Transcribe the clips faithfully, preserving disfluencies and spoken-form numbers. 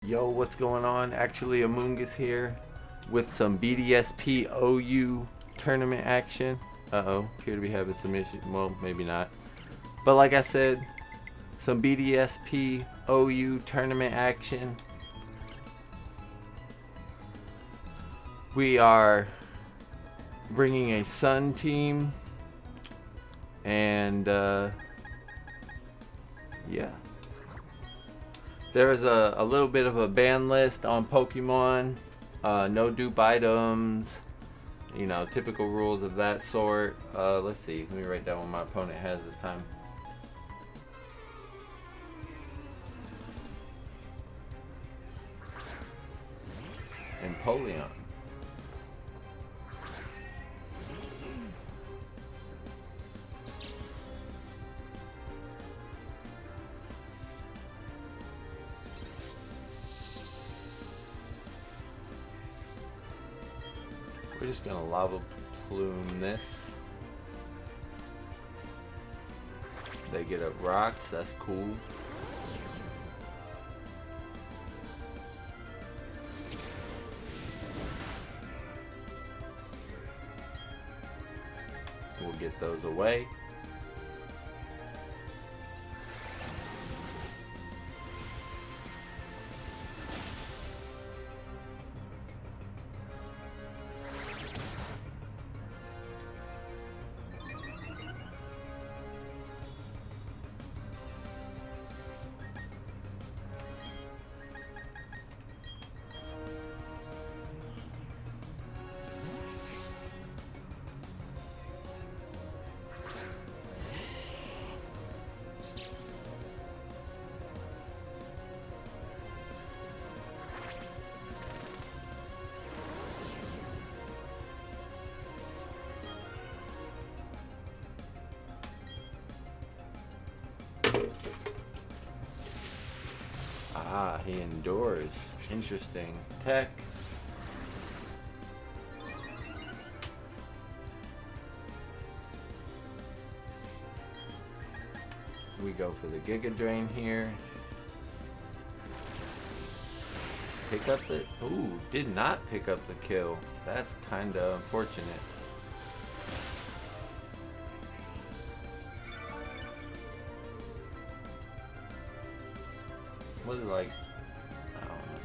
Yo, what's going on? Actually, Amungus here with some B D S P O U tournament action. Uh-oh, appear to be having some issues. Well, maybe not. But like I said, some B D S P O U tournament action. We are bringing a Sun team. And, uh, yeah. There's a, a little bit of a ban list on Pokemon, uh, no dupe items, you know, typical rules of that sort. Uh, let's see, let me write down what my opponent has this time. Emporium. We're just gonna lava plume this. They get up rocks, that's cool. We'll get those away. Ah, he endures. Interesting. Tech. We go for the Giga Drain here. Pick up the... Ooh, did not pick up the kill. That's kind of unfortunate. Was it like, I don't know.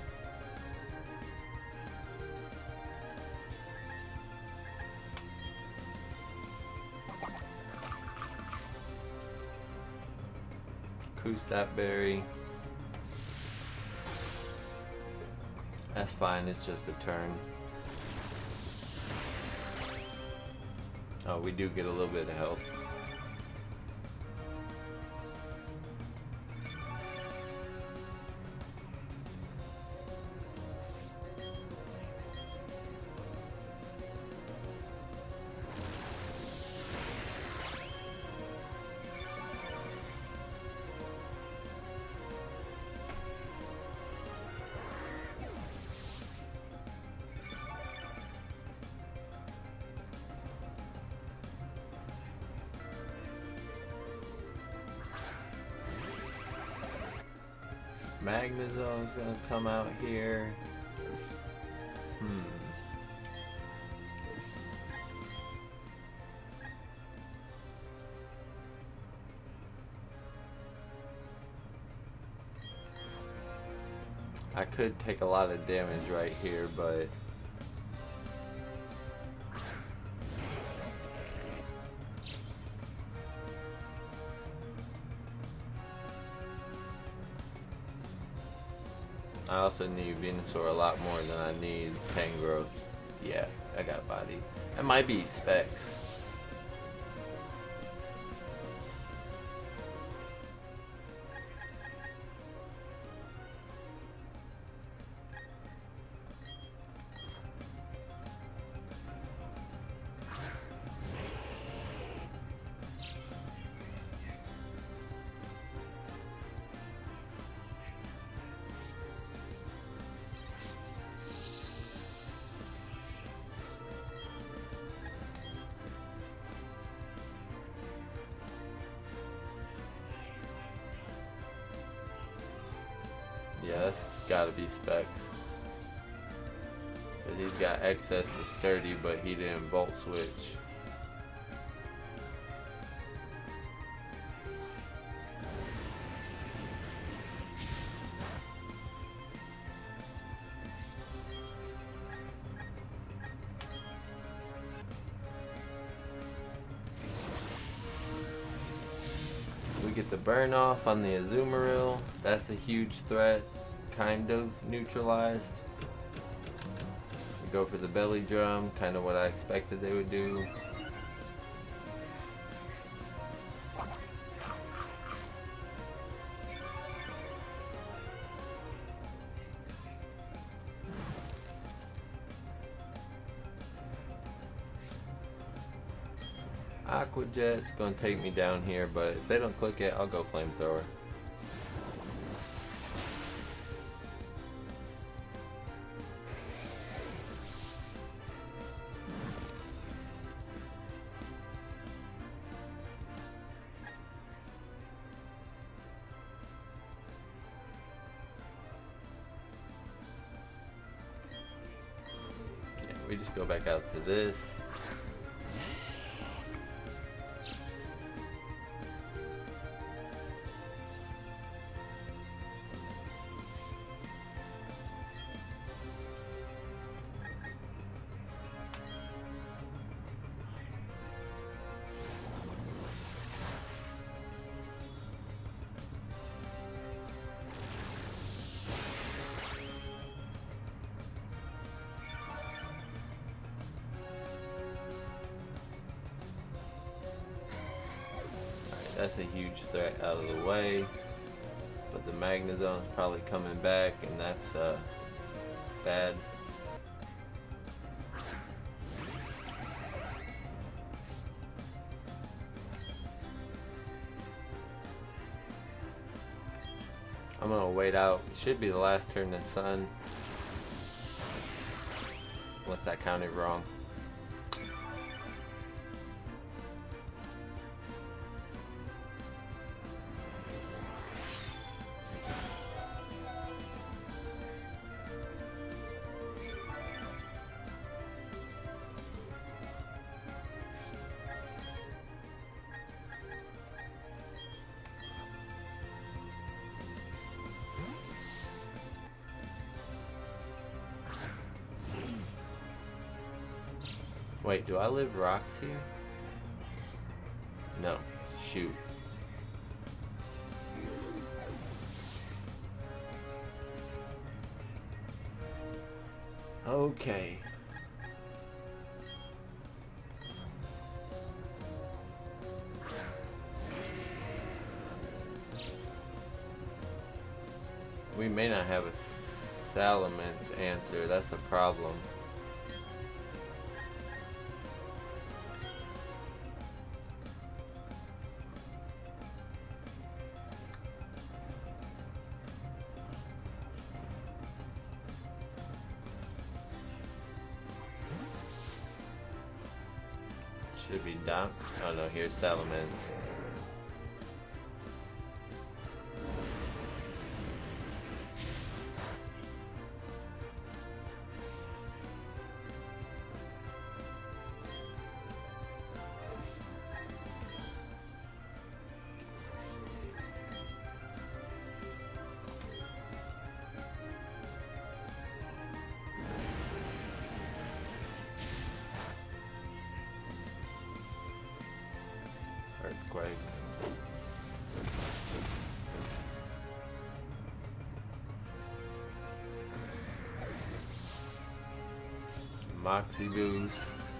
Koostat Berry. That's fine, it's just a turn. Oh, we do get a little bit of health. Magnezone's gonna come out here. Hmm. I could take a lot of damage right here, but I also need Venusaur a lot more than I need Tangrowth. Yeah, I got body. It might be specs. gotta be specs. Cause he's got excess to sturdy, but he didn't volt switch. We get the burn off on the Azumarill. That's a huge threat, kind of neutralized. We go for the belly drum, kind of what I expected they would do. Aqua Jet's gonna take me down here, but if they don't click it, I'll go Flamethrower. Yeah, we just go back out to this. That's a huge threat out of the way, but the Magnezone's probably coming back, and that's uh, bad. I'm gonna wait out. It should be the last turn of Sun. Unless I counted wrong. Wait, do I live rocks here? No. Shoot. Okay. We may not have a Salamence answer, that's a problem. Should be down. Oh no, here's Salamence. Earthquake. Moxie boost.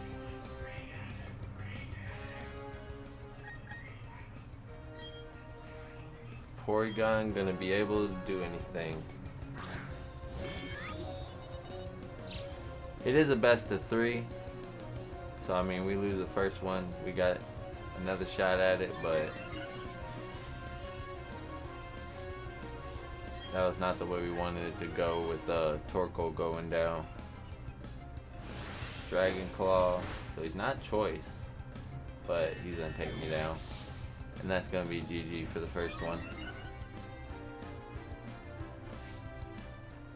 Porygon gonna be able to do anything. It is a best of three. So I mean we lose the first one. We got another shot at it, but that was not the way we wanted it to go with uh, Torkoal going down. Dragon Claw, so he's not choice, but he's gonna take me down, and that's gonna be G G for the first one.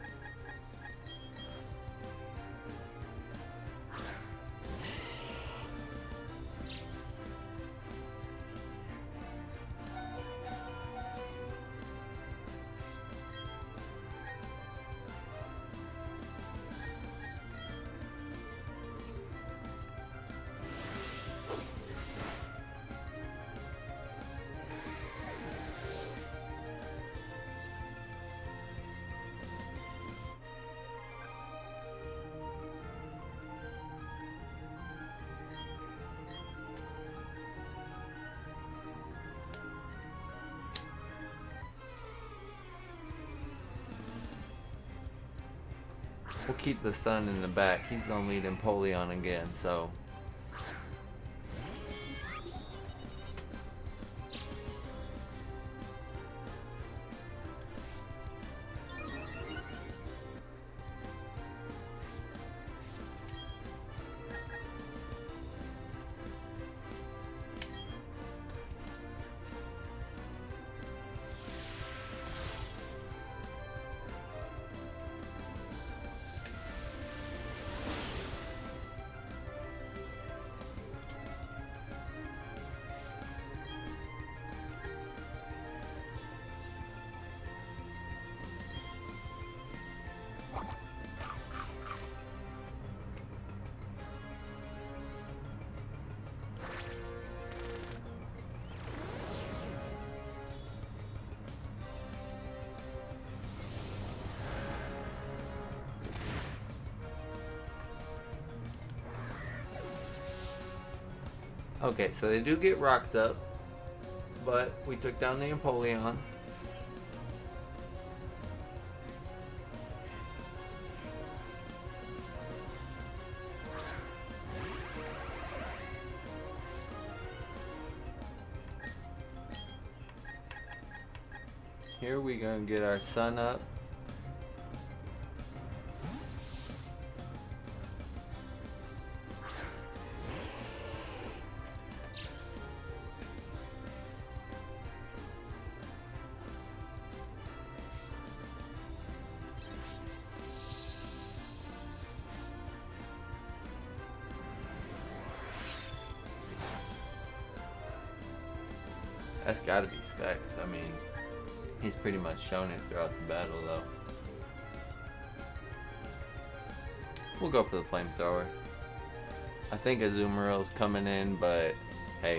We'll keep the sun in the back. He's gonna lead Emporium again, so. Okay, so they do get rocks up, but we took down the Emporium. Here we gonna get our sun up. That's gotta be Specs. I mean, he's pretty much shown it throughout the battle, though. We'll go for the flamethrower. I think Azumaro's coming in, but hey.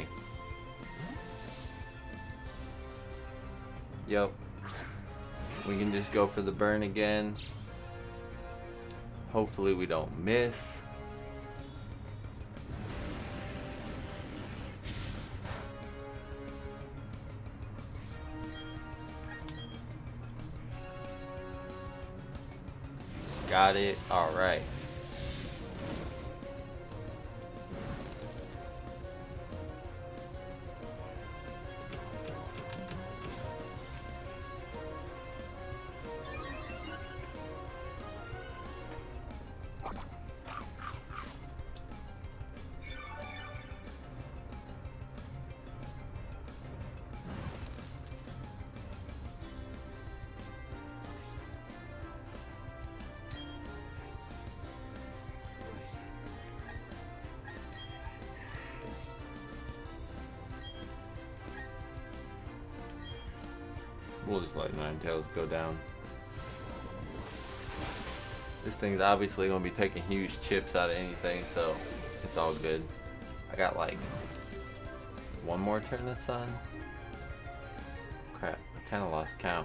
Yep. We can just go for the burn again. Hopefully we don't miss. Got it. All right. We'll just let Nine Tails go down. This thing's obviously going to be taking huge chips out of anything, so it's all good. I got like one more turn of sun. Crap, I kind of lost count.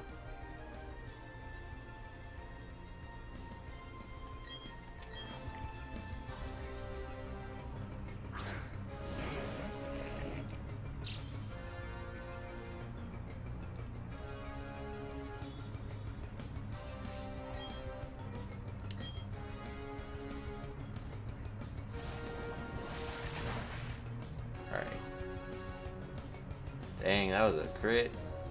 Alright. Dang, that was a crit.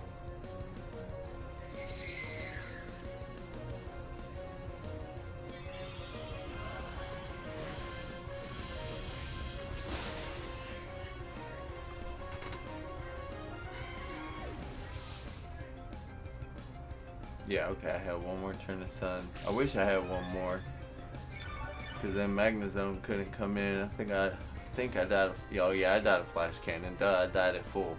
Yeah, okay, I have one more turn of sun. I wish I had one more. Because then Magnezone couldn't come in. I think I I think I died of, oh yeah, I died of flash cannon. Duh, I died at full.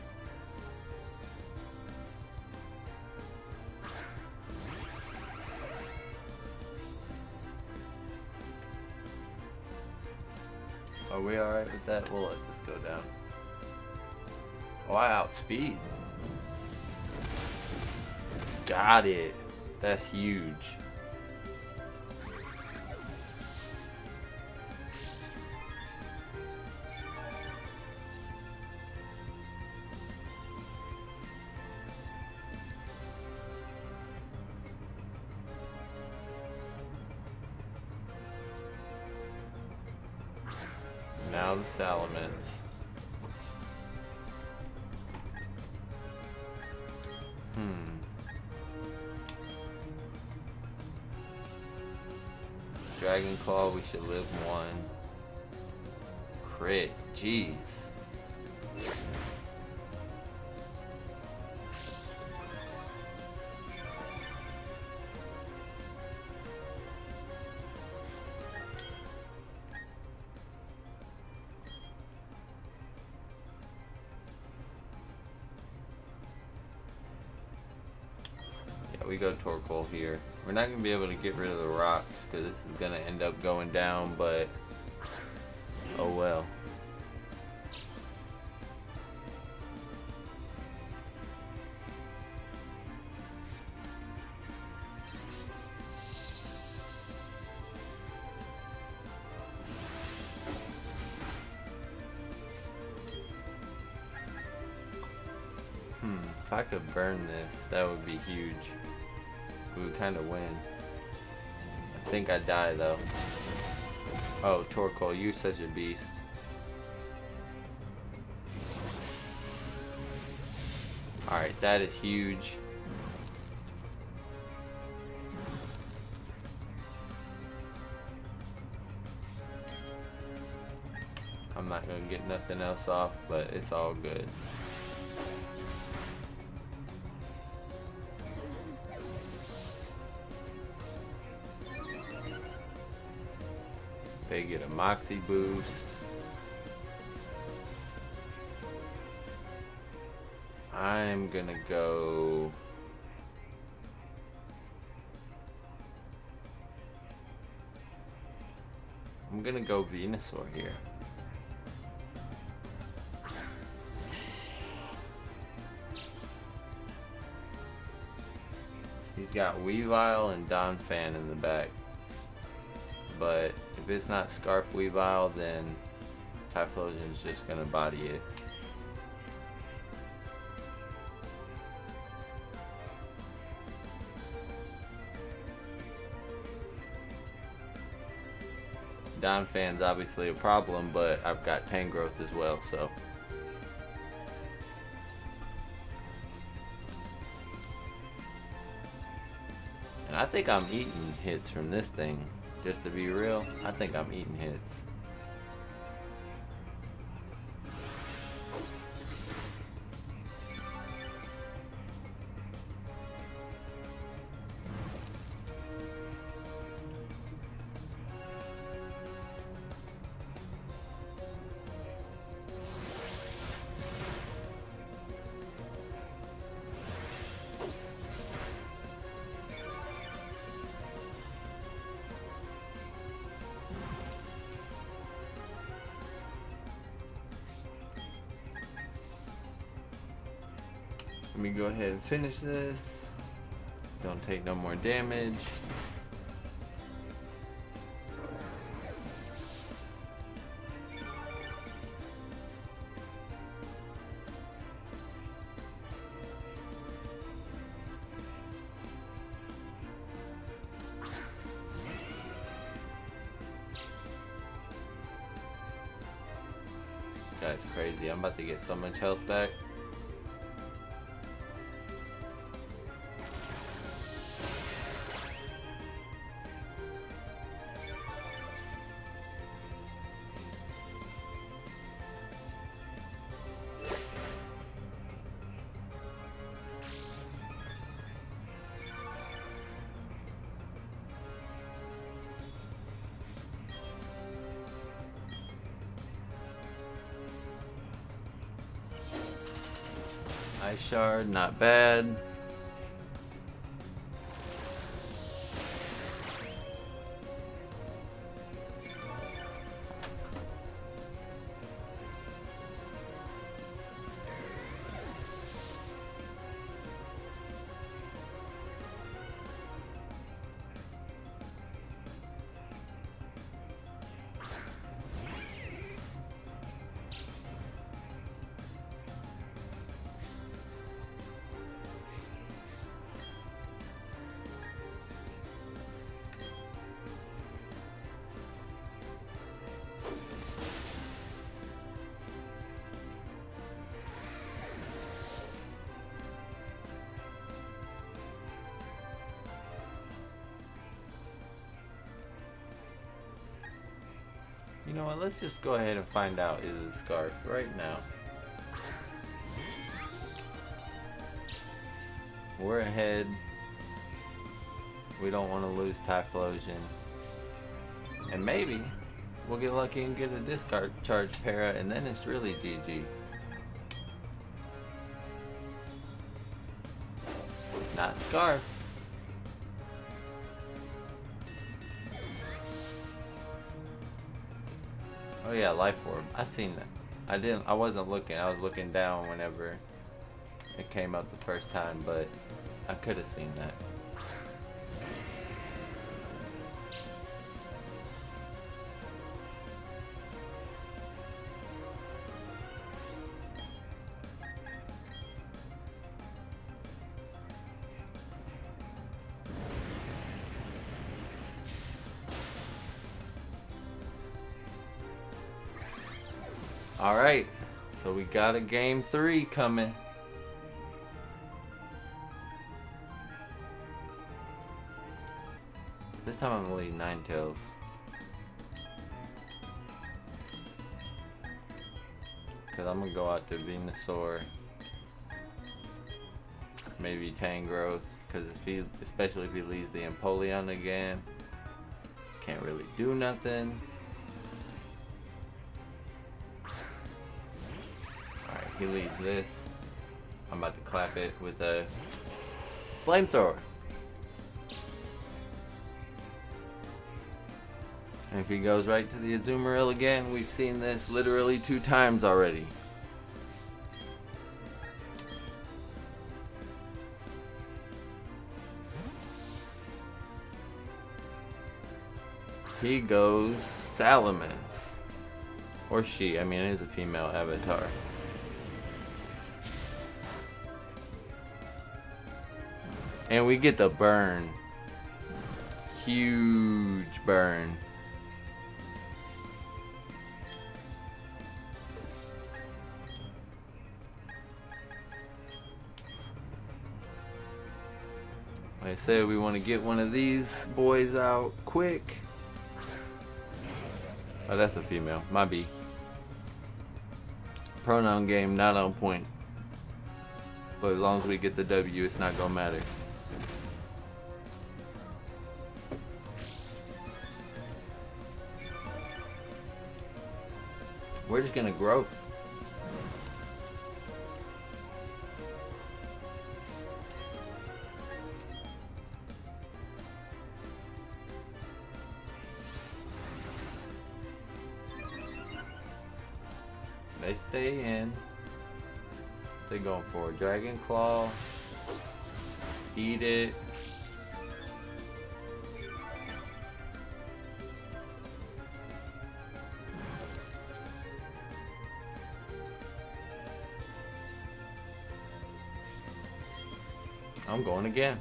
Are we alright with that? We'll let this go down. Oh, I outspeed. Got it. That's huge. now the Salamence. Hmm. Dragon Claw, we should live one. Crit, jeez. We go Torkoal here. We're not going to be able to get rid of the rocks because this is going to end up going down, but oh well. Hmm, if I could burn this, that would be huge. We would kind of win. I think I die though. Oh, Torkoal, you're such a beast. Alright, that is huge. I'm not gonna get nothing else off, but it's all good. They get a Moxie boost. I'm gonna go I'm gonna go Venusaur here. He's got Weavile and Donphan in the back. But if it's not Scarf Weavile, then Typhlosion's just gonna body it. Donphan's obviously a problem, but I've got Tangrowth as well, so. And I think I'm eating hits from this thing. Just to be real, I think I'm eating hits. Let me go ahead and finish this. Don't take no more damage. This guy's crazy. I'm about to get so much health back. Ice Shard, not bad. You know what? Let's just go ahead and find out is it a scarf right now. We're ahead. We don't want to lose Typhlosion. And maybe we'll get lucky and get a discard charge para, and then it's really G G. Not Scarf. Oh yeah, Life Orb. I seen that. I didn't. I wasn't looking. I was looking down whenever it came up the first time, but I could have seen that. Alright, so we got a game three coming. This time I'm gonna lead Ninetales. Cause I'm gonna go out to Venusaur. Maybe Tangrowth. Cause if he, especially if he leaves the Emporium again, can't really do nothing. He leaves this. I'm about to clap it with a flamethrower. And if he goes right to the Azumarill again, we've seen this literally two times already. He goes Salamence. Or she, I mean it is a female avatar. And we get the burn. Huge burn. Like I said, we want to get one of these boys out quick. Oh, that's a female. My B. Pronoun game not on point. But as long as we get the W, it's not gonna matter. We're just gonna growth. They stay in. They're going for a Dragon Claw. Eat it. I'm going again.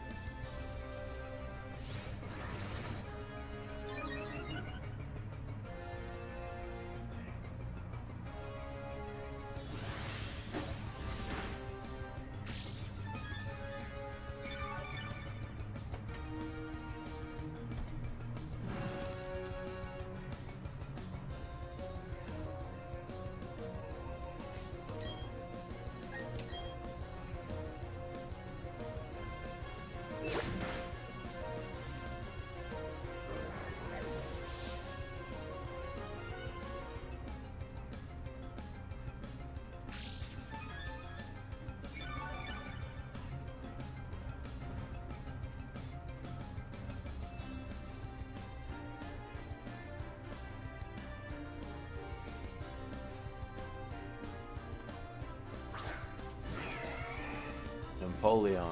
Emporium.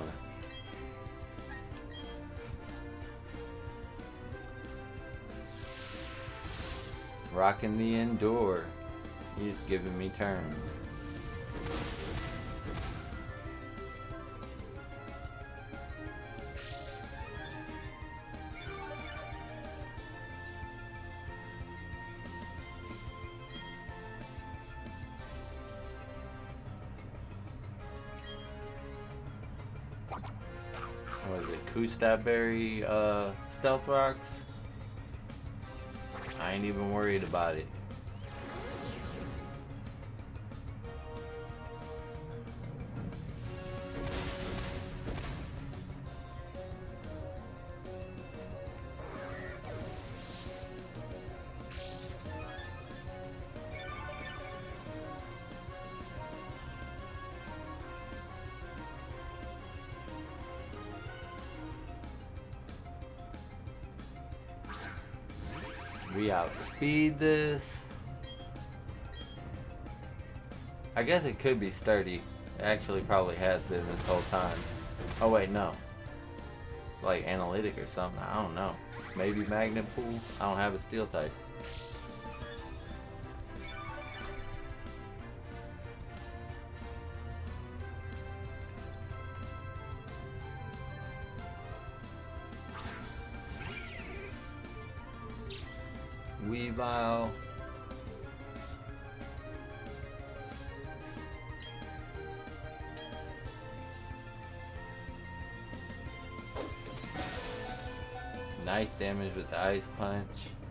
Rocking the Endure. He's giving me turns. What is it? Kustabberry uh, Stealth Rocks? I ain't even worried about it. We outspeed this. I guess it could be sturdy. It actually probably has been this whole time. Oh wait, no. Like analytic or something. I don't know. Maybe magnet pool. I don't have a steel type. Weavile. Nice damage with the ice punch.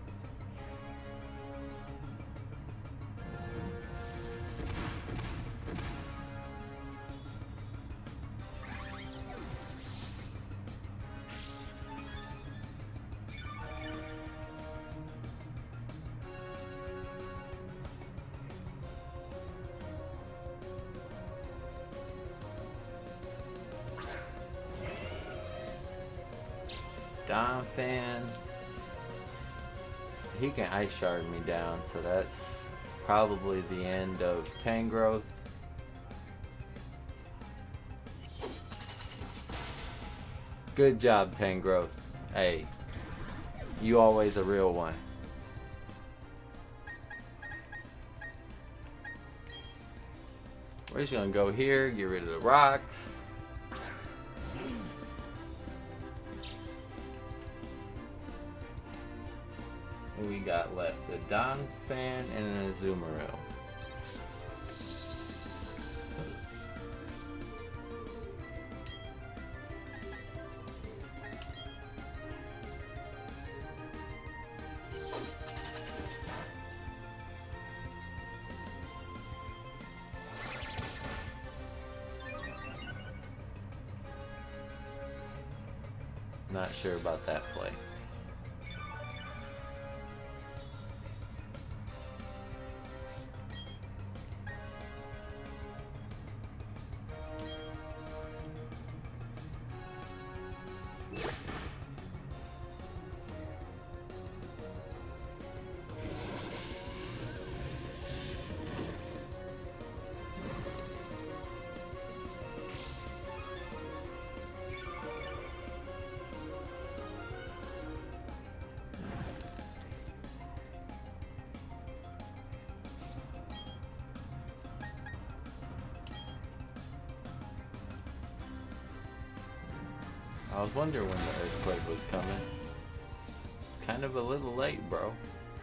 Don Fan. He can ice shard me down, so that's probably the end of Tangrowth. Good job, Tangrowth. Hey, you always a real one. We're just gonna go here, get rid of the rocks. We got left a Donphan and an Azumarill. Not sure about that play. I was wondering when the earthquake was coming. Kind of a little late, bro.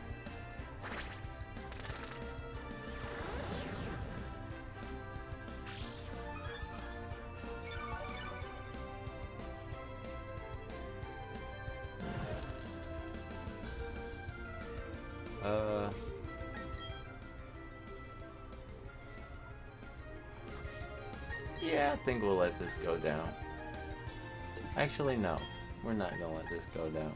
Uh... Yeah, I think we'll let this go down. Actually, no. We're not gonna let this go down.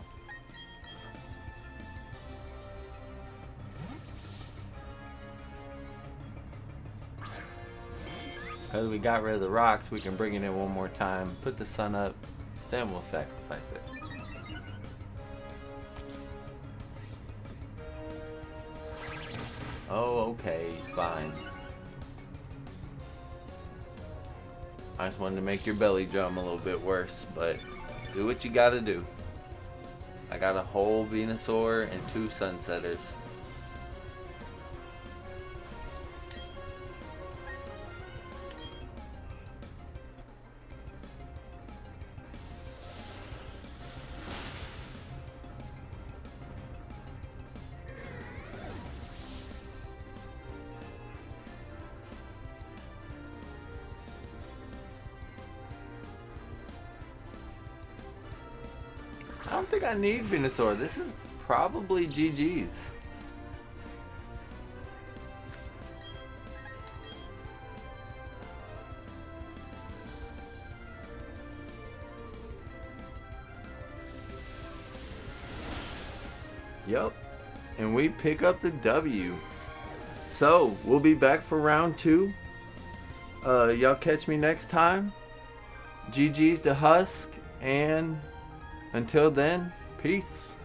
Because we got rid of the rocks, we can bring it in one more time, put the sun up, then we'll sacrifice it. Oh, okay, fine. I just wanted to make your belly drum a little bit worse, but do what you gotta do. I got a whole Venusaur and two Sunsetters. I don't think I need Venusaur. This is probably G G's. Yep, and we pick up the W. So we'll be back for round two. Uh, y'all catch me next time. G G's the Husk, and until then, peace.